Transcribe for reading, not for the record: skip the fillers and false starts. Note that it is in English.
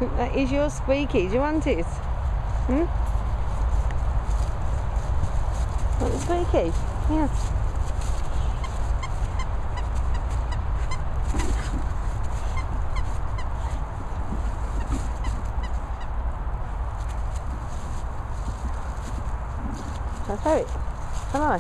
That is your squeaky. Do you want it? Hmm? Want the squeaky? Yeah. Shall I throw it? Come on.